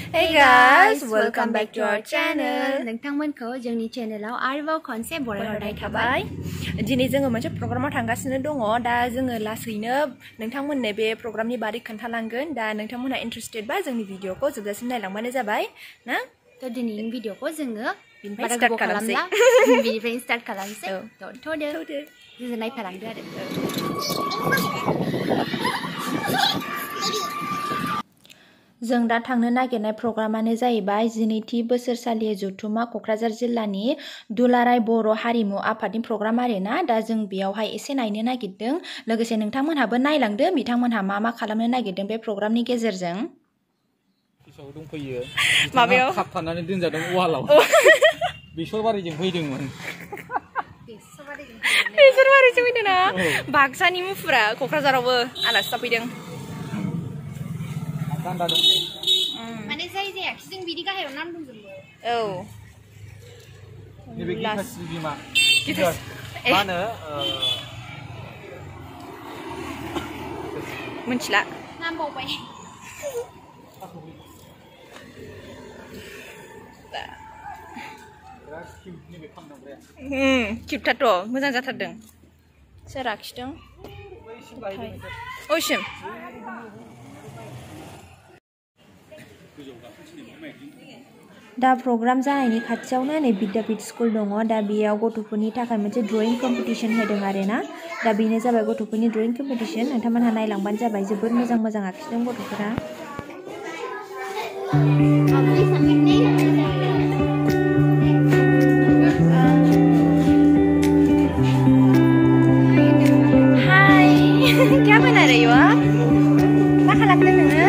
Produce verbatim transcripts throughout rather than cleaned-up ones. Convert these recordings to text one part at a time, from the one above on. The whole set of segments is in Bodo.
Hey guys, welcome back to our channel. नोंथांमोनखौ जोंनि चेनेलाव आरोबाव खनसे बरायहरनाय थाबाय। दिनै जोङो मोनसे प्रग्रामाव थांगासिनो दङ। दा जोङो लासैनो नोंथांमोननो बे प्रग्रामनि बारै खोन्थालांगोन। दा नोंथांमोनहा इन्टारेस्टेड बा जोंनि भिडिअखौ जोबजासिम नायलांबानो जाबाय ना? थ' दिनैनि भिडिअखौ जोङो बिनिफ्राय स्टार्ट खालामसै। बिनिफ्राय स्टार्ट खालामसै। थ' थ'दो जों नायफालांदो आरो। जों दा थांनो नागिरनाय प्रग्रामानो जाहैबाय जिनैथि बोसोरसालि जथुम्मा क'क्राझार जिल्लानि दुलाराय बर' हारिमु आफादनि प्रग्राम आरोना। दा जों बेयावहाय एसे नायनो नागिरदों। लोगोसे नोंथांमोनहाबो नायलांदो बिथांमोनहा मा मा खालामनो नागिरदों बे प्रग्रामनि गेजेरजों। गोसोआव दंफैयो। माबायाव खाबथानानै दोनजादों वालाव। बेसरबारिजों फैदोंमोन। बेसरबारिजों फैदों ना? बाक्सानि मुफुरा क'क्राझारावबो आलासि जाफैदों। माने जाय जायाखै जों बिदि गाहायाव नाम दंजोबो। औ। नैबे गिताश्री बिमा। गितास मा होनो मिथिला। नाम बावबाय। उम किउटाथ' मोजां जाथारदों। सोर आखिदों? ओइसिम। दा प्रग्राम जानायनि खाथियावनो नै विद्यापीठ स्कुल दङ। दा बेयाव गथ'फोरनि थाखाय मोनसे ड्रयिं कम्पिटिशन होदों आरोना। दा बेनो जाबाय गथ'फोरनि ड्रयिं कम्पिटिशन। नोंथांमोनहा नायलांबानो जाबाय। जोबोद मोजां मोजां आखिदों गथ'फोरा। हाय क्या बना रही हो आप? मा खालामदों नोङो?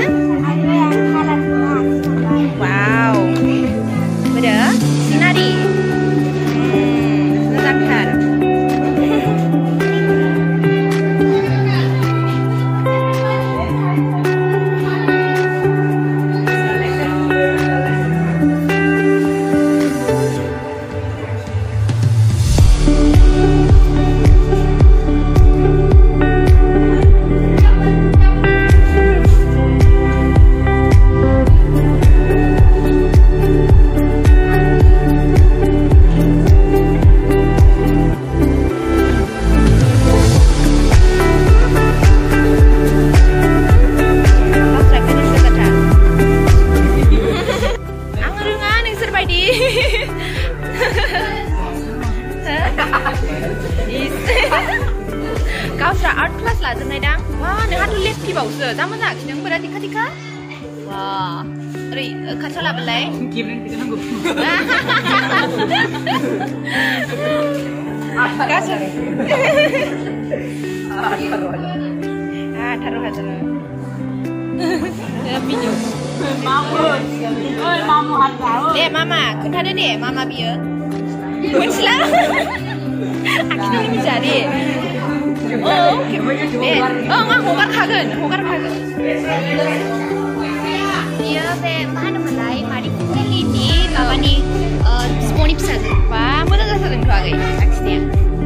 वाव बोरो सिनारि मोजांथार। गावस्रा आर्ट क्लास लाजोबनाय दां। वा नोंहाथ' लेफ्टिबावसो जा मोजां आखिदों बोरा दिखा दिखा। वा ओरै खाथियाव लाबोलाय। आठार' हाजार दे मामा खोन्थादो दे मामा बियो मिथिला आखिनो मिथिया दे। औ दे ओं आं हगारखागोन हगारखागोन। बियो बे मा होनोमोनलाय मादै फुंजालिनि माबानि बिब'नि फिसाजो। बा मोजां जाथारदोंथ' आगै आखिनाया।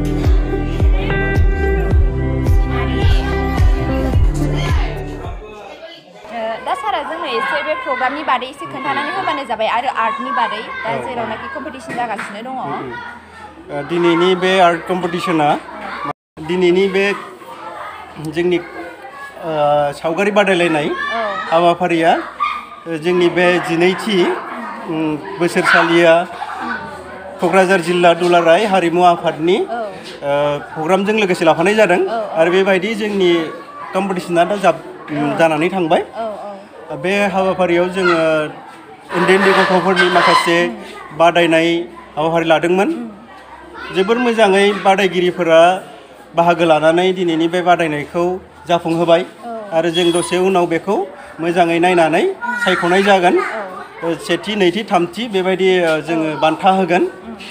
दा सारा जोंनो एसे बे प्रग्रामनि बादै एसे खोन्थानानै होबानो जाबाय आरो आर्टनि बादै दा जेरावनाखि कम्पिटिशन जागासिनो दङ। दिनैनि बे आर्ट कम्पिटिशना दिनैनि बे जोंनि सावगारि बादायलायनाय हाबाफारिया जोंनि बे जिनैथि बोसोरसालिया क'क्राझार जिल्ला दुलाराय हारिमु आफादनि प्रग्रामजों लोगोसे लाफानाय जादों। आरो बेबायदि जोंनि कम्पिटिशना दा जानानै थांबाय। बे हाबाफारियाव जोङो उन्दै उन्दै गथ'फोरनि माखासे बादायनाय हाबाफारि लादोंमोन। जोबोर मोजाङै बादायगिरिफोरा बाहागो लानानै दिनैनि बे बादायनायखौ जाफुंहोबाय। आरो जों दसे उनाव बेखौ मोजाङै नायनानै सायख'नाय जागोन। सेथि नैथि थामथि बेबायदि जोङो बान्था होगोन।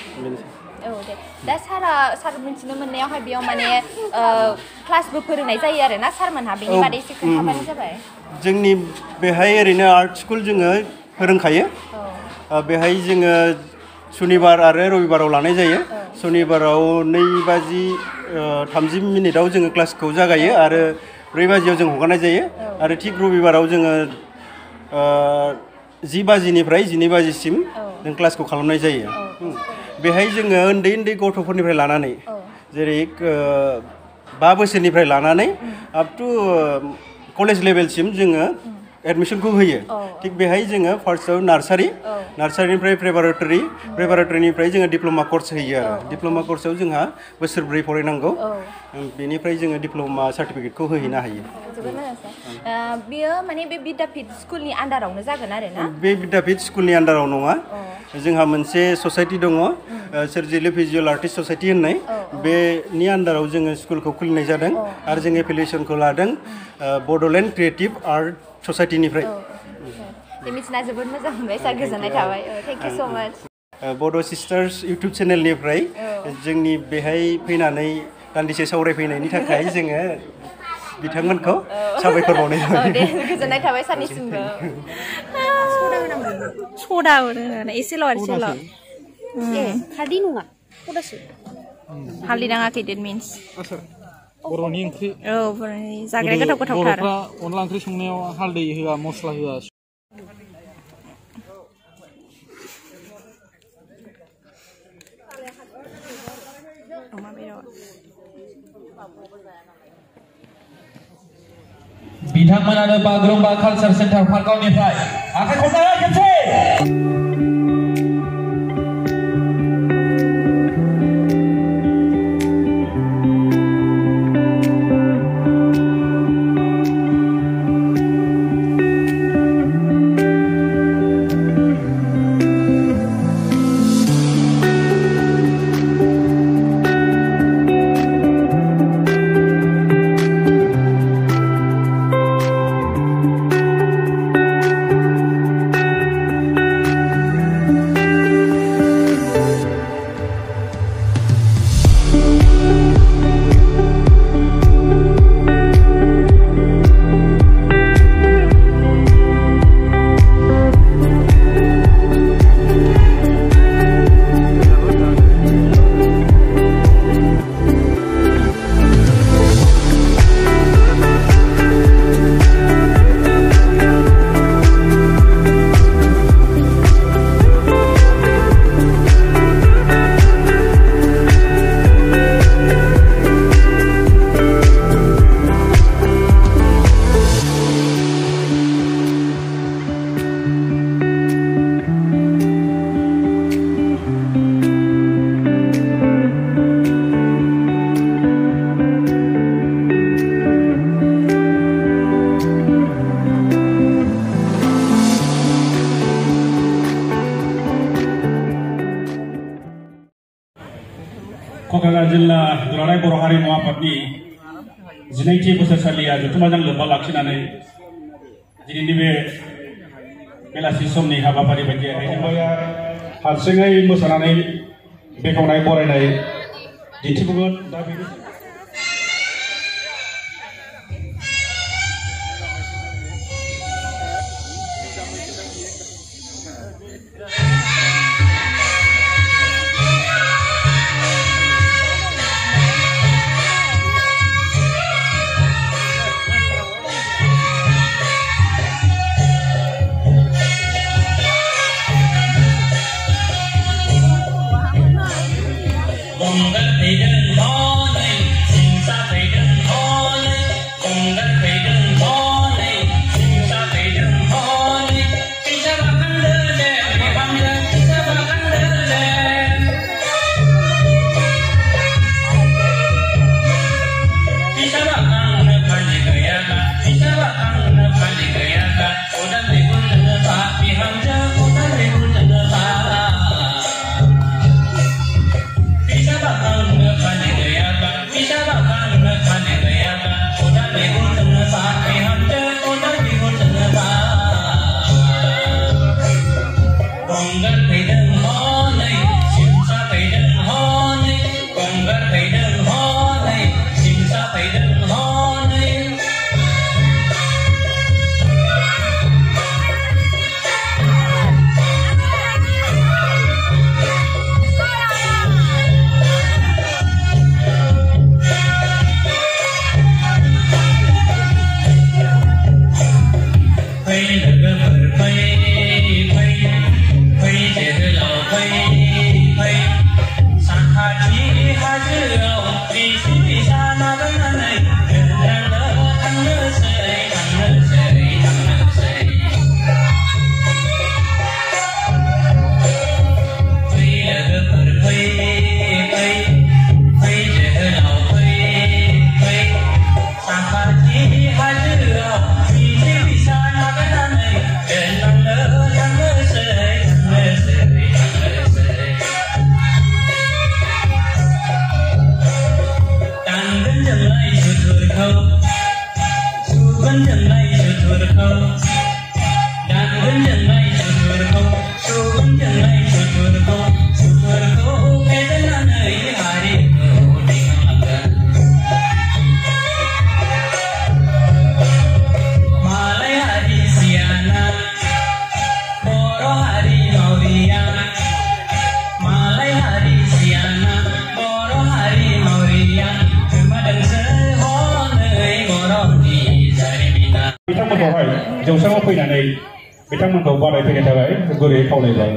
दा सारा सार मिथिनो मोननायावहाय बेयाव माने क्लासबो फोरोंनाय जायो आरो ना सारमोनहा बेनि बादै एसे खोन्थाबानो जाबाय। जोंनि बेहाय ओरैनो आर्ट स्कुल जोङो फोरोंखायो। बेहाय जोङो सुनिबार आरो रबिबाराव लानाय जायो। सुनिबाराव नै बाजि थामजि मिनिटाव जोङो क्लासखौ जागायो आरो ब्रै बाजियाव जों हगारनाय जायो। आरो थिग रबिबाराव जोङो जि बाजिनिफ्राय जिनै बाजिसिम जों क्लासखौ खालामनाय जायो बेहाय जोङो उन्दै उन्दै गथ'फोरनिफ्राय लानानै जेरै बा बोसोरनिफ्राय लानानै आप टु कलेज लेभेलसिम जोङो एडमिशनखौ होयो थिग बेहाय जोङो फार्स्टआव नार्सारि नार्सारिनिफ्राय प्रेपारेटरि प्रेपारेटरिनिफ्राय जोङो डिप्ल'मा कर्स होयो आरो डिप्ल'मा कर्सआव जोंहा बोसोरब्रै फरायनांगौ बेनिफ्राय जोङो डिप्ल'मा सार्टिफिकेटखौ होहैनो हायो जोबोद मोजां सार बेयो माने बे बिद्यापीठ स्कुलनि आन्दारावनो जागोन आरो ना बे बिद्यापीठ स्कुलनि आन्दाराव नङा जोंहा मोनसे ससाइटि दङ सोरजिलु भिजुवेल आर्टिस्ट ससाइटि होननाय बेनि आन्दाराव जोङो स्कुलखौ खुलिनाय जादों आरो जों एफिलिएसनखौ लादों बड'लेण्ड क्रिएटिभ आर्ट ससाइटिनिफ्राय मिथिना जोबोद मोजां मोनबाय सार गोजोननाय थाबाय थेंक इउ स' माच बड' सिस्टार्स इउटुब चेनेलनिफ्राय जोंनि बेहाय फैनानै दान्दिसे सावरायफैनायनि थाखाय जोङो बिथांमोनखौ साबायखर बावनाय जाबाय दे गोजोननाय थाबाय सारनिसिमबो सदा होनो एसेल' एसेल' ए खारदै नङा सदासो हालदै नाङाखै देट मिन्स बर'नि ओंख्रि औ बर'नि जाग्रा गोथाव गोथावथार बर'फ्रा अनला ओंख्रि संनायाव हालदै होआ मस्ला होआ बिथांमोनानो बागुरुम्बा कालचार सेन्टार पार्कआवनिफ्राय आखाइ खबनानै खेबसे क'क्राझार जिल्ला दुलाराय बर' हारिमु आफादनि जिनैथि बोसोरसालिया जथुम्माजों लोब्बा लाखिनानै दिनैनि बे बेलासि समनि हाबाफारि बायदियै फंबाया हारसिङै मोसानानै बेखेवनाय बरायनाय दिन्थिफुंगोन दा बेनि बिथांमोनखौ बादायफैनो थाखाय गुरैयै खावलायबाय।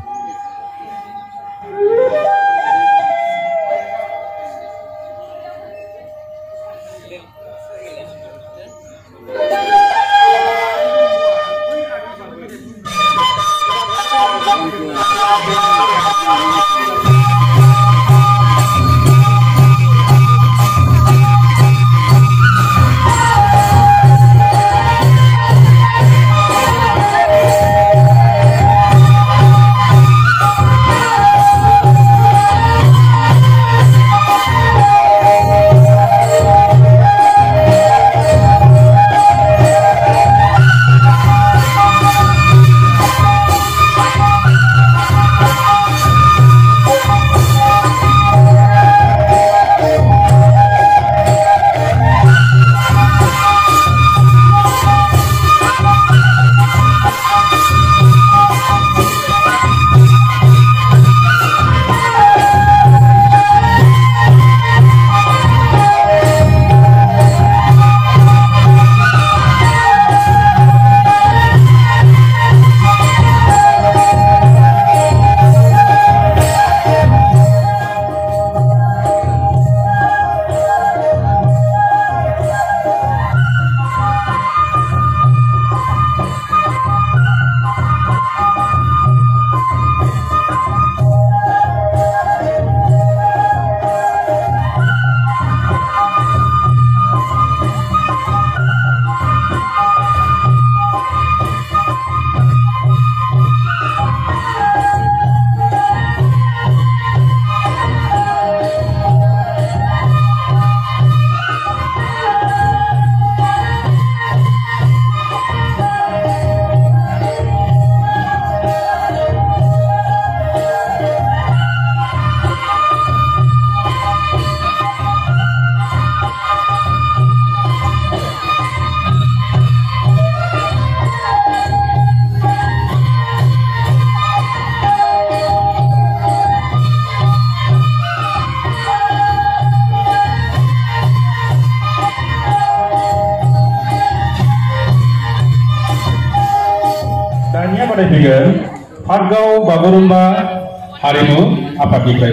बादायफैगोन पाटगाव बागुरुम्बा हारिमु आफादनिफ्राय।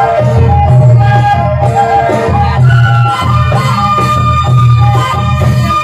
Thank you.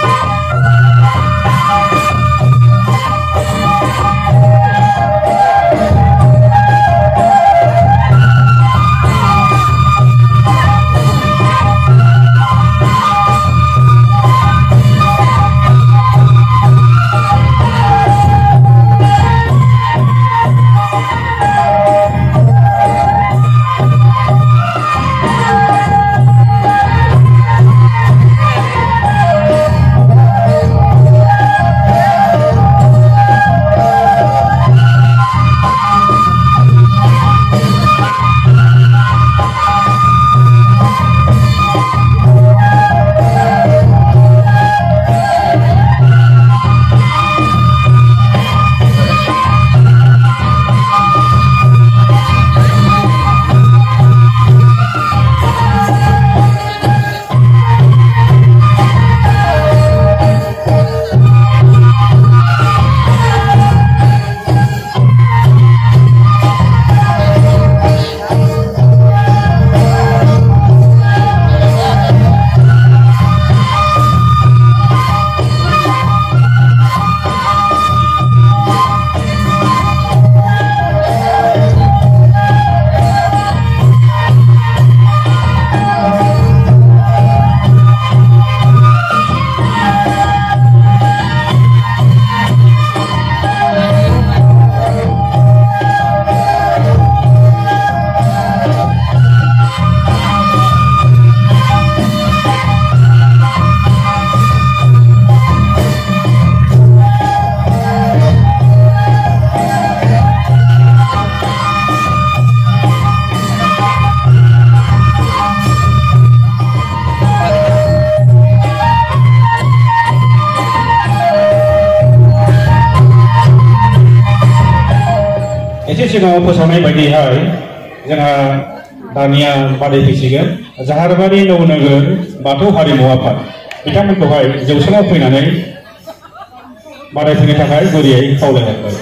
सिगाङाव फोसावनाय बायदिहाय जोंहा दानिया बादायफैसिगोन जाहारबारि नवनोगोर बाथौ हारिमु आफाद बिथांमोनखौहाय जौसाङाव फैनानै बादायफैनो थाखाय गुरैयै खावलायहरबाय।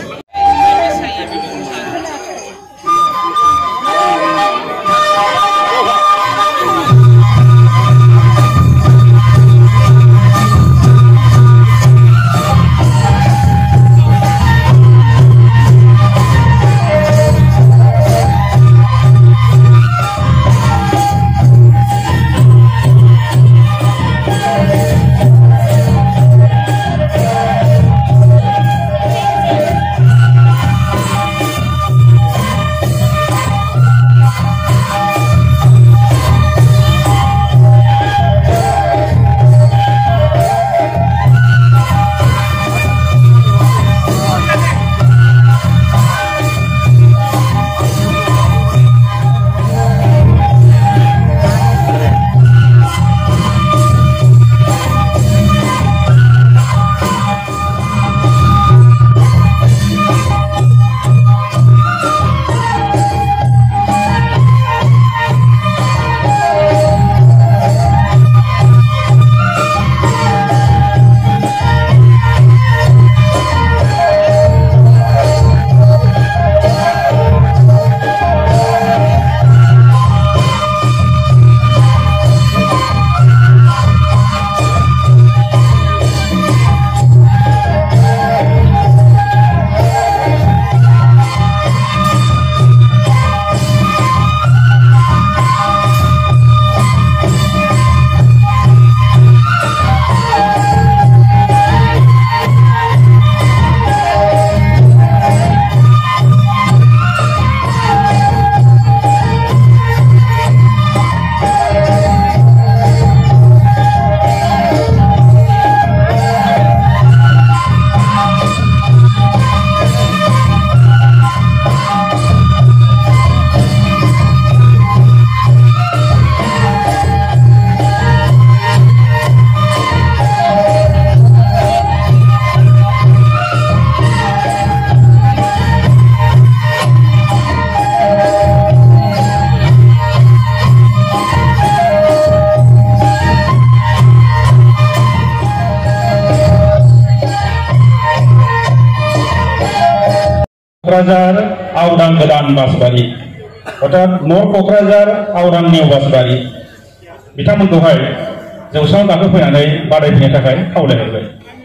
क'क्राझार आवदां गोदान बासबारि अर्थात नर्थ क'क्राझार आवदां निउ बासबारि बिथांमोनखौहाय जौसाङाव गाखोफैनानै बादायफैनो थाखाय खावलायहरबाय।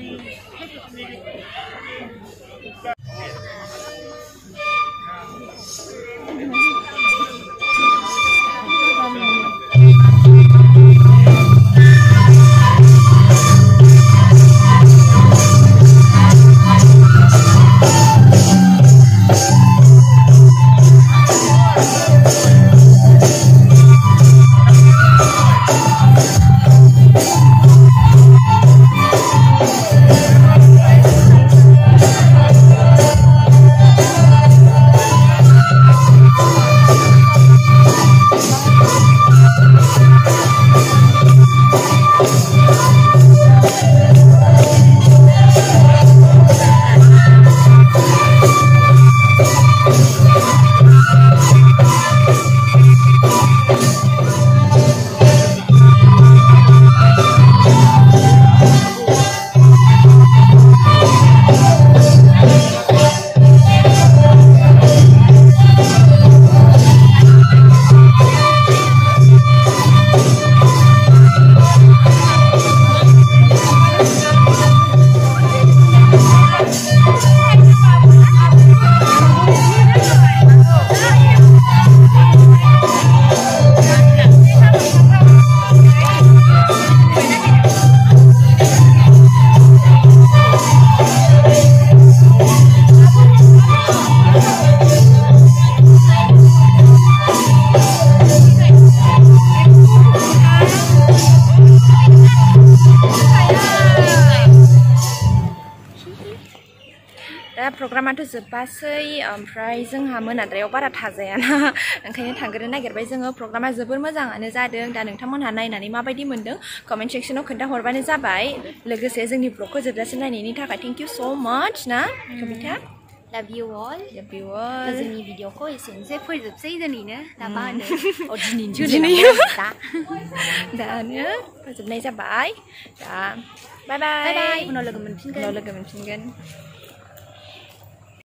दा प्रग्रामाथ' जोब्बासै ओमफ्राय जोंहा मोनाद्रायाव बारा थाजायाना ओंखायनो थांग्रोनो नागिरबाय जोङो। प्रग्रामा जोबोर मोजाङानो जादों। दा नोंथांमोनहा नायनानै माबायदि मोन्दों कमेन्ट सेक्सनाव खोन्थाहरबानो जाबाय। लोगोसे जोंनि ब्लगखौ जोबजासिम नायनायनि थाखाय थेंक इउ स' माच ना कबिता। love you all love you दा all जोंनि भिडिअखौ एसेनोसै फोजोबसै दिनैनो दा मा होनो अ दिनैनो दिनै दा दानो फोजोबनाय जाबाय दा बाय बाय बाय बाय उनाव लोगो मोनफिनगोन उनाव लोगो मोनफिनगोन